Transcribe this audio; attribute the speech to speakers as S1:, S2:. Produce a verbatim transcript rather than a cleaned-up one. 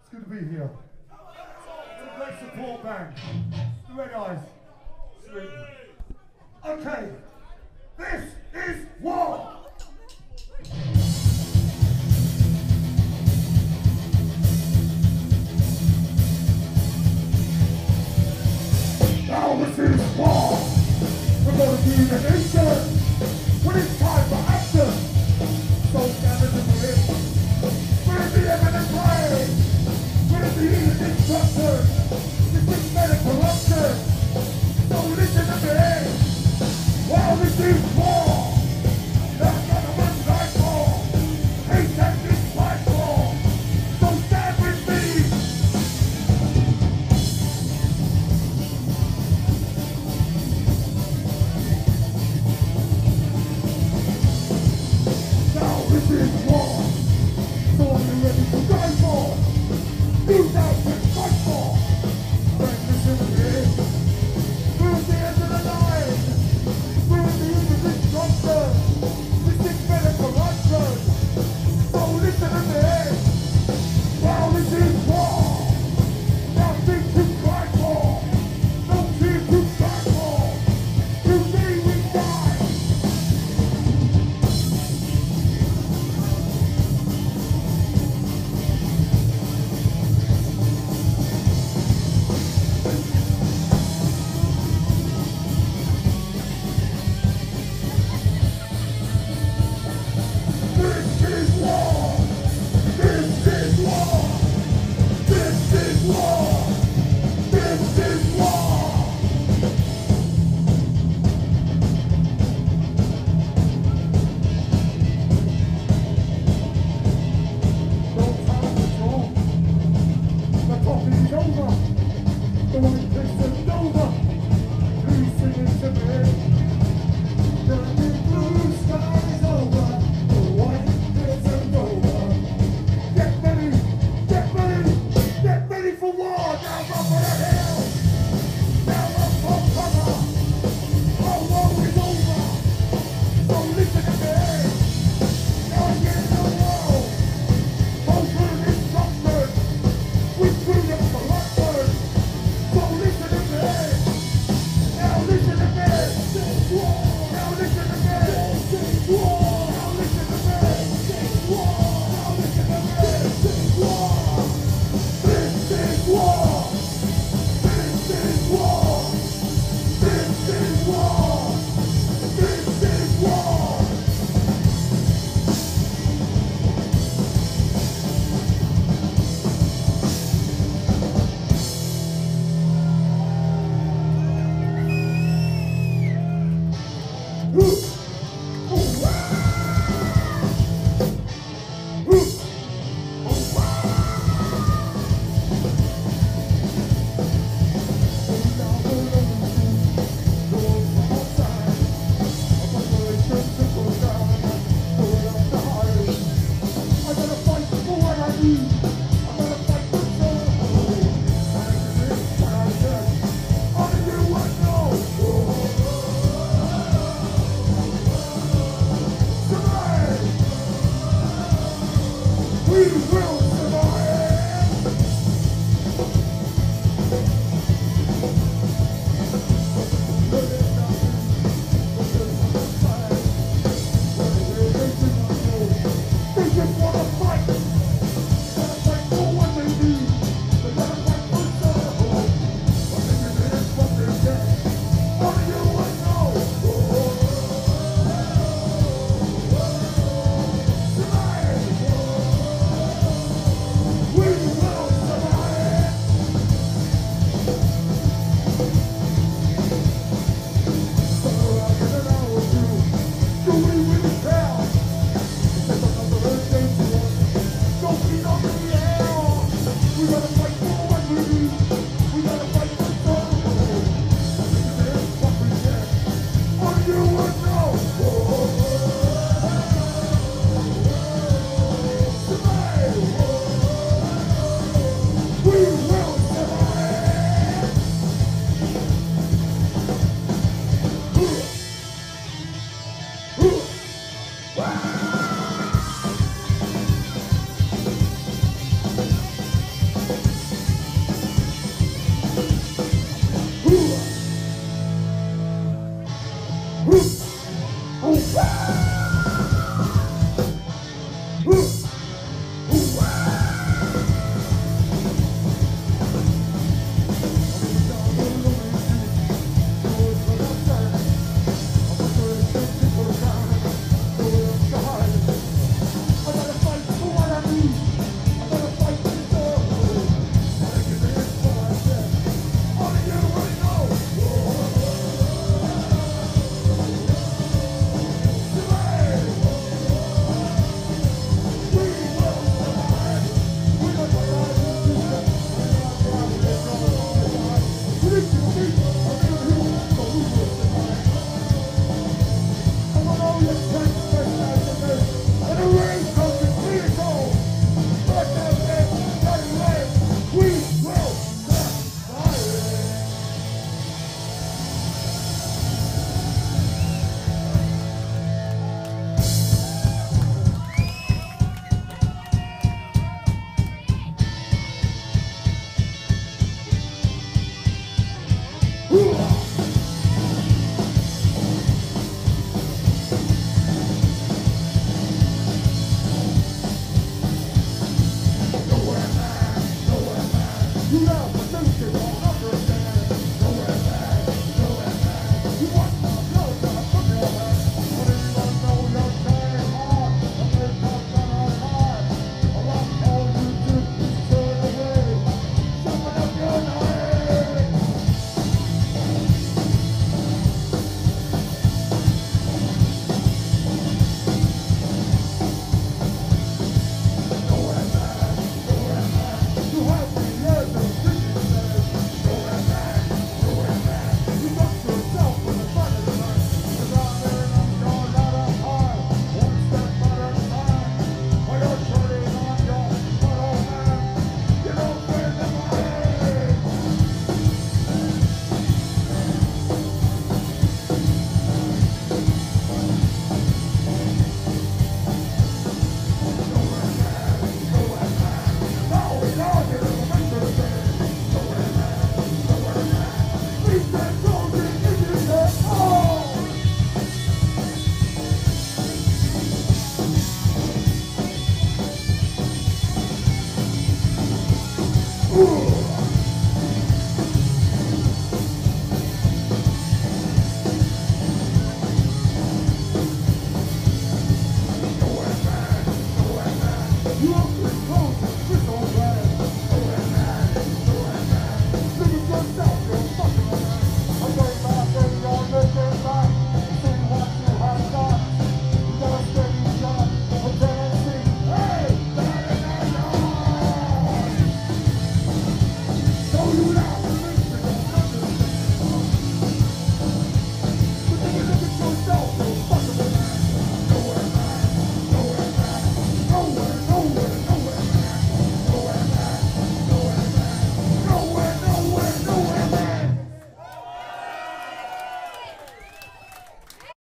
S1: It's good to be here. It's a great support band. The Red Eyes. Sweet. Okay, this is war. Now this is war. We're gonna be the nation when it's time for action. So gather to the ring. We're the eminent play. We're the heated instructor. This is medical corruption. So listen to me. While this is war. That's not a one night war. Hate that this fight for. So stand with me. This is war, so are you ready to die for? Do that and fight for. Friend, listen to me. We're at the end of the line. We're at the end of this structure. This is medical corruption. So listen to me. While this is war, nothing to cry for. No team to cry for. Today we die. Ooh.